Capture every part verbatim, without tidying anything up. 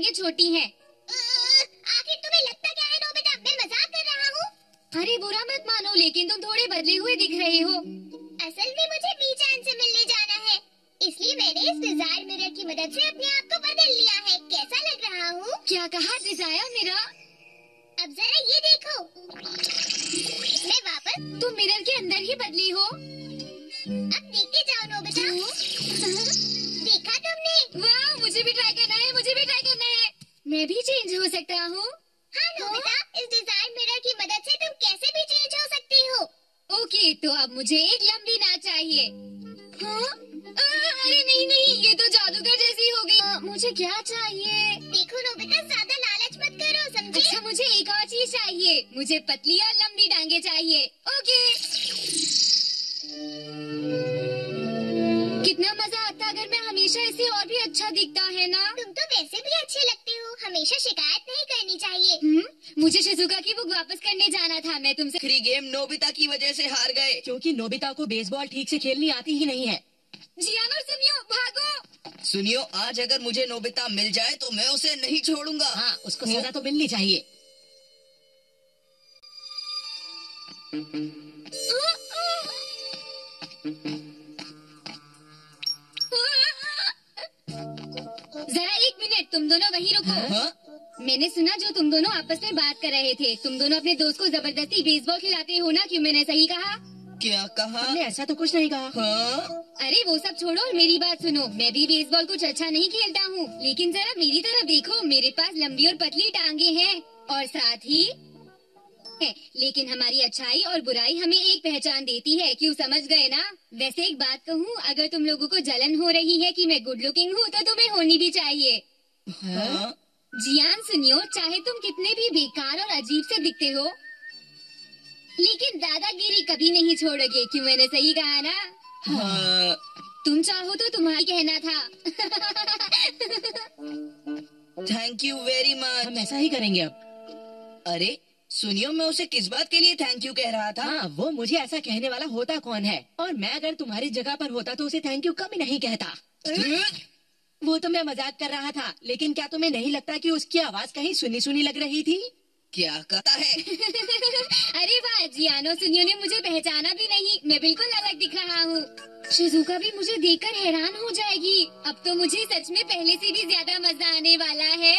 टांगे छोटी हैं। आखिर तुम्हें लगता क्या है नोबिता, मैं मजाक कर रहा हूँ? अरे बुरा मत मानो, लेकिन तुम थोड़े बदले हुए दिख रहे हो। असल में मुझे मीचान से मिलने जाना है, इसलिए मैंने इस डिजायर मिरर की मदद से अपने आप को बदल लिया है। कैसा लग रहा हूँ? क्या कहा डिजायर मिरर? अब जरा ये देखो, मैं वापस। तुम मिरर के अंदर ही बदली हो। अब देखते जाओ नोबिता। देखा तुमने? वाह, मुझे भी ट्राई करना है, मुझे भी ट्राई करना है। मैं भी चेंज हो सकता हूँ। हाँ नोबिता, इस डिजायर मिरर की मदद से तुम कैसे भी चेंज हो सकती हो। ओके, तो अब मुझे एक लंबी नाच चाहिए। हाँ? आ, अरे नहीं नहीं, ये तो जादूगर जैसी हो गई। आ, मुझे क्या चाहिए? देखो नोबिता, ज्यादा लालच मत करो, समझे? अच्छा, मुझे एक और चीज चाहिए। मुझे पतली और लंबी टांगे चाहिए। ओके। कितना मजा आता अगर मैं हमेशा ऐसे और भी अच्छा दिखता है ना। तुम तो वैसे भी अच्छे लगते हो, हमेशा शिकायत नहीं करनी चाहिए। हम्म, मुझे शिजुका की बुक वापस करने जाना था। मैं तुमसे आखिरी गेम नोबिता की वजह से हार गए, क्योंकि नोबिता को बेसबॉल ठीक से खेलनी आती ही नहीं है। जियानो सुनियो, भागो। सुनियो, आज अगर मुझे नोबिता मिल जाए तो मैं उसे नहीं छोड़ूंगा। हाँ, उसको सजा तो मिलनी चाहिए। जरा एक मिनट, तुम दोनों वहीं रुको। हाँ? मैंने सुना जो तुम दोनों आपस में बात कर रहे थे। तुम दोनों अपने दोस्त को जबरदस्ती बेसबॉल खिलाते हो ना? क्यों, मैंने सही कहा? क्या कहा? हमने ऐसा तो कुछ नहीं कहा। हाँ? अरे वो सब छोड़ो और मेरी बात सुनो। मैं भी बेसबॉल कुछ अच्छा नहीं खेलता हूँ, लेकिन जरा मेरी तरफ देखो। मेरे पास लंबी और पतली टांगे हैं और साथ ही है। लेकिन हमारी अच्छाई और बुराई हमें एक पहचान देती है। क्यों, समझ गए ना? वैसे एक बात कहूँ, अगर तुम लोगों को जलन हो रही है कि मैं गुड लुकिंग हूँ, तो तुम्हें होनी भी चाहिए। हाँ? जियान सुनियो, चाहे तुम कितने भी बेकार और अजीब से दिखते हो, लेकिन दादागिरी कभी नहीं छोड़ोगे। क्यों, मैंने सही कहा ना? हाँ। तुम चाहो तो तुम्हारा कहना था। Thank you very much. हम ऐसा ही करेंगे अब। अरे सुनियो, मैं उसे किस बात के लिए थैंक यू कह रहा था? हाँ, वो मुझे ऐसा कहने वाला होता कौन है? और मैं अगर तुम्हारी जगह पर होता तो उसे थैंक यू कभी नहीं कहता। वो तो मैं मजाक कर रहा था, लेकिन क्या तुम्हें नहीं लगता कि उसकी आवाज कहीं सुनी सुनी लग रही थी? क्या कहता है? अरे वाह, जियानो सुनियो ने मुझे पहचाना भी नहीं। मैं बिल्कुल अलग दिख रहा हूँ। शिजुका भी मुझे देखकर हैरान हो जाएगी। अब तो मुझे सच में पहले से भी ज्यादा मजा आने वाला है।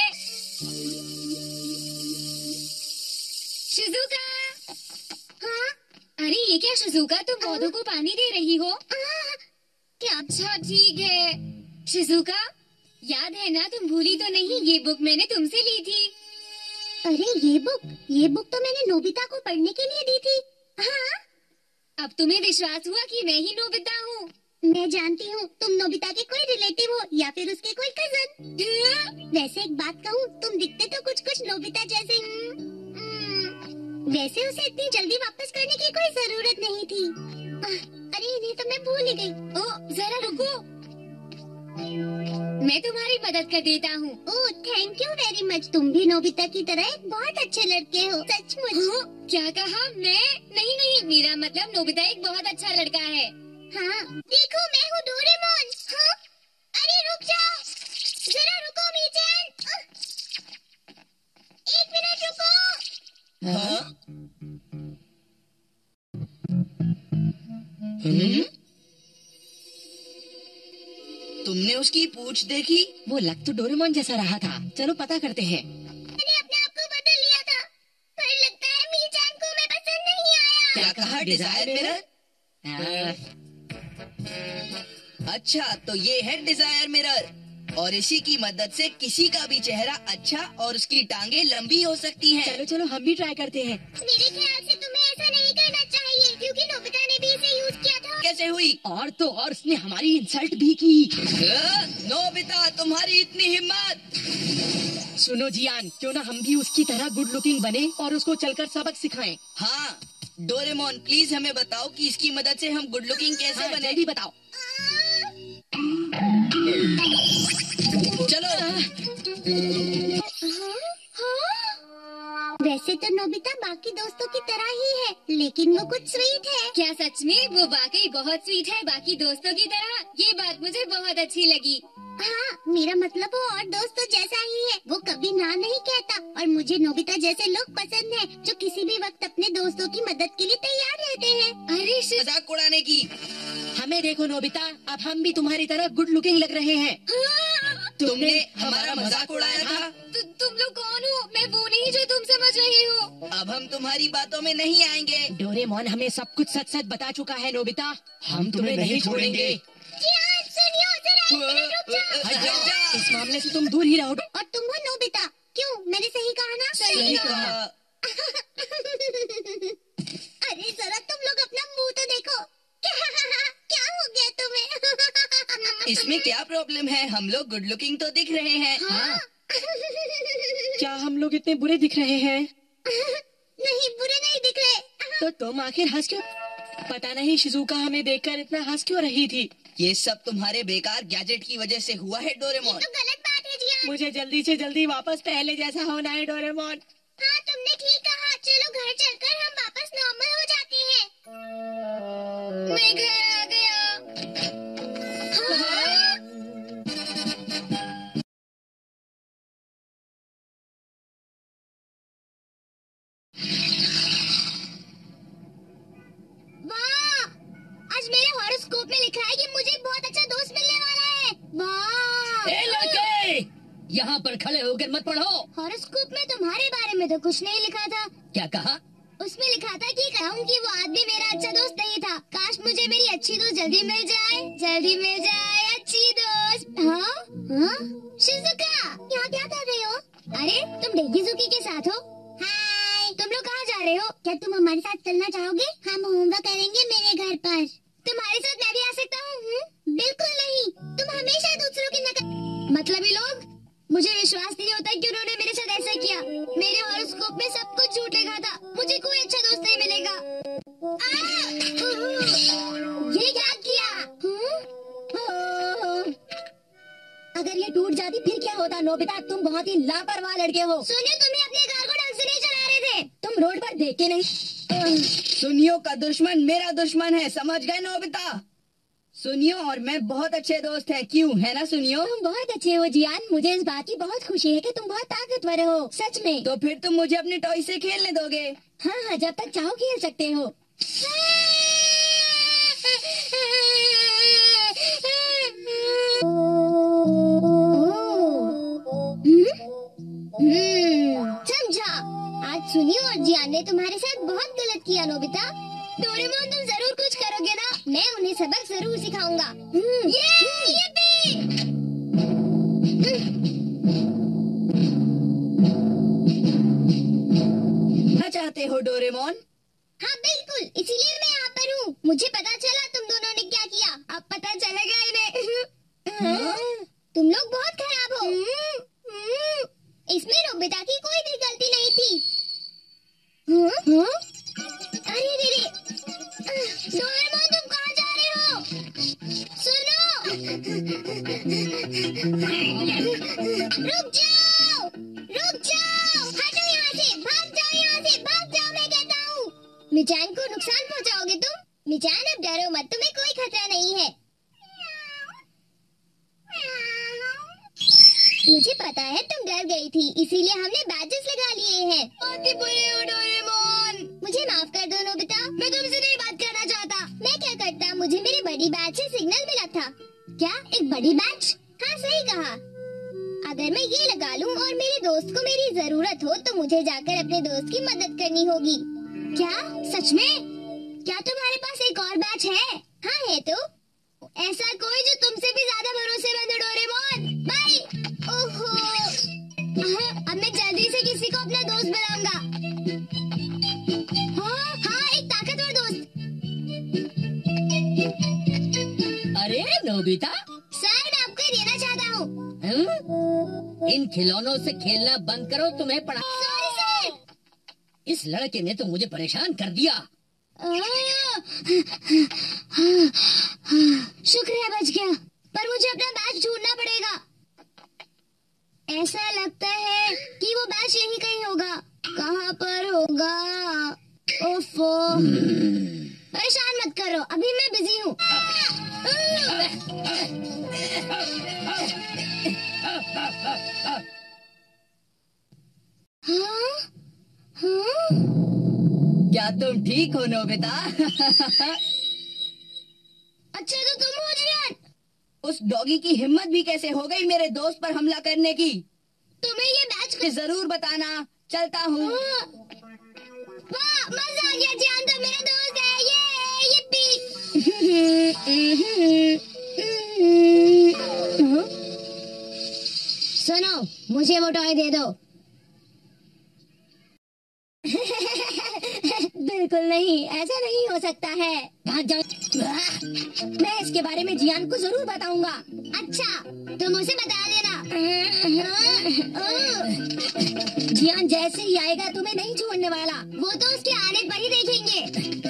शिजुका! हाँ? अरे ये क्या शिजुका, तुम पौधों को पानी दे रही हो? क्या? अच्छा ठीक है। शिजुका, याद है ना, तुम भूली तो नहीं? ये बुक मैंने तुमसे ली थी। अरे ये बुक, ये बुक तो मैंने नोबिता को पढ़ने के लिए दी थी। हाँ? अब तुम्हें विश्वास हुआ कि मैं ही नोबिता हूँ? मैं जानती हूँ, तुम नोबिता के कोई रिलेटिव हो या फिर उसके कोई कजन। वैसे एक बात कहूँ, तुम दिखते तो कुछ कुछ नोबिता जैसे। वैसे उसे इतनी जल्दी वापस करने की कोई जरूरत नहीं थी। अरे इन्हें तो मैं भूल ही गई। ओ जरा रुको, मैं तुम्हारी मदद कर देता हूँ। Oh thank you very much. तुम भी नोबिता की तरह एक बहुत अच्छे लड़के हो, सचमुच। हाँ? क्या कहा? मैं नहीं नहीं, मेरा मतलब नोबिता एक बहुत अच्छा लड़का है। हाँ देखो, मैं हूँ डोरेमोन। हाँ? अरे रुक जाओ, जरा रुको मीचन, एक मिनट रुको। हाँ? हम्म? तुमने उसकी पूंछ देखी? वो लग तो डोरेमोन जैसा रहा था। चलो पता करते हैं। मैंने अपने आप को बदल लिया था, पर लगता है मीचान को मैं पसंद नहीं आया। क्या कहा? Desire mirror? अच्छा, तो ये है डिजायर मिरर, और इसी की मदद से किसी का भी चेहरा अच्छा और उसकी टांगे लंबी हो सकती हैं। चलो चलो हम भी ट्राई करते हैं। मेरे ख्याल से तुम्हें ऐसा नहीं करना चाहिए, क्योंकि नोबिता ने भी इसे यूज किया था। कैसे हुई? और तो और उसने हमारी इंसल्ट भी की। हाँ? नोबिता, तुम्हारी इतनी हिम्मत! सुनो जियान, क्यों ना हम भी उसकी तरह गुड लुकिंग बने और उसको चलकर सबक सिखाएं। हाँ डोरेमोन, प्लीज हमें बताओ कि इसकी मदद से हम गुड लुकिंग कैसे हाँ, बने। जल्दी बताओ। चलो। वैसे तो नोबिता बाकी दोस्तों की तरह ही है, लेकिन वो कुछ स्वीट है। क्या सच में? वो वाकई बहुत स्वीट है, बाकी दोस्तों की तरह। ये बात मुझे बहुत अच्छी लगी। हाँ, मेरा मतलब वो और दोस्तों जैसा ही है। वो कभी ना नहीं कहता और मुझे नोबिता जैसे लोग पसंद हैं जो किसी भी वक्त अपने दोस्तों की मदद के लिए तैयार रहते हैं। अरे शिज- मजाक उड़ाने की। हमें देखो नोबिता, अब हम भी तुम्हारी तरह गुड लुकिंग लग रहे हैं। तुमने हमारा मजाक उड़ाया था। तु, तुम लोग कौन हो? मैं वो नहीं जो तुम समझ रहे हो। अब हम तुम्हारी बातों में नहीं आएंगे। डोरेमोन हमें सब कुछ सच सच बता चुका है नोबिता, हम तुम्हें नहीं छोड़ेंगे। जियान, सुनियो जरा एक मिनट रुक जाओ। हट जाओ, इस मामले से तुम दूर ही रहो। और तुम हो नोबिता, क्यों मैंने सही कहा ना? सही कहा। अरे जरा तुम लोग अपना मुंह तो देखो। क्या क्या हो गया तुम्हें? इसमें क्या प्रॉब्लम है? हम लोग गुड लुकिंग तो दिख रहे हैं। हाँ। क्या हम लोग इतने बुरे दिख रहे हैं? नहीं, बुरे नहीं दिख रहे। तो तुम आखिर हंस क्यों? पता नहीं शिजुका हमें देखकर इतना हंस क्यों रही थी। ये सब तुम्हारे बेकार गैजेट की वजह से हुआ है डोरेमोन। तो गलत बात है जियान। मुझे जल्दी से जल्दी वापस पहले जैसा होना है डोरेमोन। हाँ, तुमने ठीक कहा। चलो घर चलकर हम वापस नॉर्मल हो जाते हैं। मैं घर आ गया। हाँ? वाह! आज मेरे हॉरोस्कोप में लिखा है कि मुझे बहुत अच्छा दोस्त मिलने वाला है। वाह! ए लड़के, यहाँ पर खड़े होकर मत पढ़ो। हॉरोस्कोप में तुम्हारे बारे में तो कुछ नहीं लिखा था। क्या कहा? उसमें लिखा था कि कहूँ कि वो आदमी मेरा अच्छा दोस्त नहीं था। काश मुझे मेरी अच्छी दोस्त जल्दी मिल जाए, जल्दी मिल जाए अच्छी दोस्त। हाँ? हाँ? शिजुका, यहाँ क्या कर रहे हो? अरे तुम डेगिजुकी के साथ हो? हाय, तुम लोग कहाँ जा रहे हो? क्या तुम हमारे साथ चलना चाहोगे? हम होमवर्क करेंगे मेरे घर पर। तुम्हारे साथ मैं भी आ सकता हूँ? बिल्कुल नहीं, तुम हमेशा दूसरों की नकल। मतलबी लोग, मुझे विश्वास नहीं होता कि उन्होंने मेरे साथ ऐसा किया। मेरे हॉरोस्कोप में सब कुछ झूठ लिखा था। मुझे कोई अच्छा दोस्त नहीं मिलेगा। आ! ये क्या किया? हाँ? अगर ये टूट जाती फिर क्या होता नोबिता? तुम बहुत ही लापरवाह लड़के हो। सुनियो, तुम्हें अपने कार को ढंग से नहीं चला रहे थे। तुम रोड पर देख के नहीं। सुनियो का दुश्मन मेरा दुश्मन है, समझ गए नोबिता? सुनियो और मैं बहुत अच्छे दोस्त हैं, क्यों है ना सुनियो? तुम बहुत अच्छे हो जियान। मुझे इस बात की बहुत खुशी है कि तुम बहुत ताकतवर हो, सच में। तो फिर तुम मुझे अपने टॉय से खेलने दोगे? हाँ हाँ, जब तक चाहो खेल सकते हो। हम्म, समझा। आज सुनियो और जियान ने तुम्हारे साथ बहुत गलत किया नोबिता। डोरेमोन, तुम जरूर कुछ करोगे ना? मैं उन्हें सबक जरूर सिखाऊंगा। हम्म, ये, ये क्या चाहते हो डोरेमोन? हाँ बिल्कुल, इसीलिए मैं यहाँ पर हूँ। मुझे पता चला तुम दोनों ने क्या किया। अब पता चलेगा इन्हें। तुम लोग बहुत खराब हो। इसमें नोबिता की कोई भी गलती नहीं थी। हाँ? हाँ? अरे रे रे, डोरेमोन तुम कहाँ जा रहे हो? सुनो, रुक जाओ, रुक जाओ, हटो यहाँ से, भाग जाओ यहाँ से, भाग जाओ मैं कहता हूँ। मिचान को नुकसान पहुँचाओगे तुम? मिचान, अब डरो मत, तुम्हें कोई खतरा नहीं है। मुझे पता है तुम डर गई थी, इसीलिए हमने बैजेस लगा लिए हैं। बहुत ही बुरे हो डोरेमोन। मुझे माफ कर दो नोबिता, मैं तुमसे नहीं बात करना चाहता। मैं क्या करता, मुझे मेरी बड़ी बैच से सिग्नल मिला था। क्या, एक बड़ी बैच? हाँ सही कहा। अगर मैं ये लगा लूं और मेरे दोस्त को मेरी जरूरत हो तो मुझे जाकर अपने दोस्त की मदद करनी होगी। क्या, सच में? क्या तुम्हारे पास एक और बैच है? हाँ है तो। ऐसा कोई जो तुमसे भी ज्यादा भरोसेमंद है डोरेमोन। बाय। ओहो, अब मैं जल्दी से किसी को अपना दोस्त बनाऊंगा। हाँ हाँ, एक ताकतवर दोस्त। अरे नोबिता, सर, मैं आपको ये देना चाहता हूँ। हम्म? इन खिलौनों से खेलना बंद करो, तुम्हें पढ़ा। Sorry sir. इस लड़के ने तो मुझे परेशान कर दिया। शुक्र है बच गया, पर मुझे अपना बैच ढूंढना पड़ेगा। ऐसा लगता है कि वो बैच यहीं कहीं होगा। कहाँ पर होगा? ओफो, परेशान मत करो, अभी मैं बिजी हूँ। क्या तुम ठीक हो नोबिता? अच्छा तो तुम हो जियान। उस डॉगी की हिम्मत भी कैसे हो गई मेरे दोस्त पर हमला करने की? तुम्हें ये मैच जरूर बताना, चलता हूँ। वाह मजा आ गया, जियान तो मेरा दोस्त है। ये ये सुनो, मुझे वो टॉय दे दो। बिल्कुल नहीं, ऐसा नहीं हो सकता है। भाग जाओ। मैं इसके बारे में जियान को जरूर बताऊंगा। अच्छा, तुम उसे बता देना। जियान जैसे ही आएगा तुम्हें नहीं छोड़ने वाला। वो तो उसके आने पर ही देखेंगे।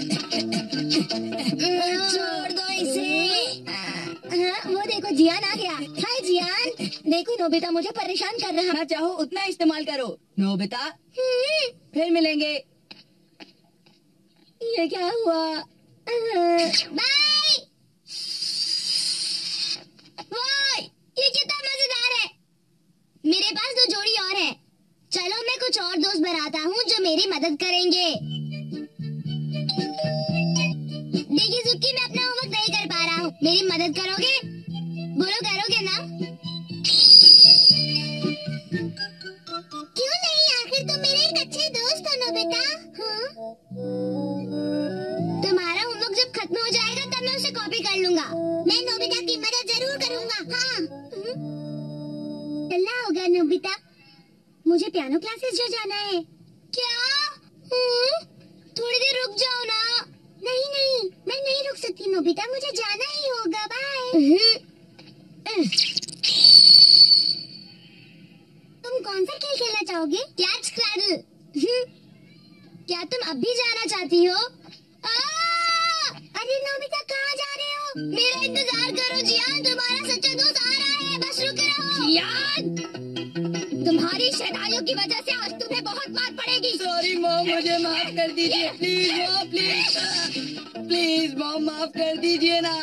छोड़ दो इसे। हाँ, वो देखो जियान आ गया। हाय जियान, देखो नोबिता मुझे परेशान कर रहा। जितना चाहो उतना इस्तेमाल करो नोबिता, फिर मिलेंगे। ये क्या हुआ? बाय। वाह, ये कितना मजेदार है। मेरे पास दो जोड़ी और है। चलो मैं कुछ और दोस्त बनाता हूँ जो मेरी मदद करेंगे। देखिए जुक्की, मैं अपना होमवर्क नहीं कर पा रहा हूँ, मेरी मदद करोगे? बोलो करोगे ना? क्यों नहीं, आखिर तुम मेरे एक अच्छे दोस्त हो नोबिता। हाँ? तुम्हारा होमवर्क जब खत्म हो जाएगा तब मैं उसे कॉपी कर लूंगा। मैं नोबिता की मदद जरूर करूंगा। हाँ चलना होगा नोबिता, मुझे पियानो क्लासेस जो जाना है। क्या? हुँ? थोड़ी देर रुक जाओ ना। नहीं नहीं, मैं नहीं रुक सकती नोबिता, मुझे जाना ही होगा। बाय। तुम कौन सा खेल खेलना चाहोगे? Catch cradle. क्या तुम अब भी जाना चाहती हो? आ! अरे नोबिता कहाँ जा रहे हो? मेरा इंतजार करो जियान, तुम्हारा सच्चा दोस्त आ रहा है, बस रुके रहो। जियान, तुम्हारी शैतानियों की वजह से आज तुम्हें बहुत मार पड़ेगी। सॉरी मॉम, मुझे माफ कर दीजिए please mom, please please mom, माफ कर दीजिए ना।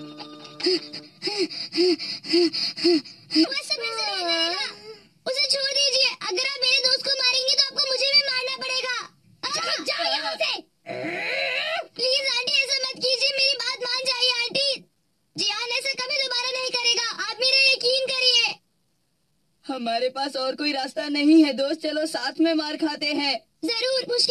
उसे छोड़ दीजिए। अगर आप मेरे दोस्त को मारेंगे तो आपको मुझे भी मारना पड़ेगा। चलो जाओ यहाँ से। प्लीज आंटी ऐसा मत कीजिए, मेरी बात मान जाइए आंटी। जियान ऐसा कभी दोबारा नहीं करेगा, आप मेरा यकीन करिए। हमारे पास और कोई रास्ता नहीं है दोस्त, चलो साथ में मार खाते हैं। जरूर, मुझे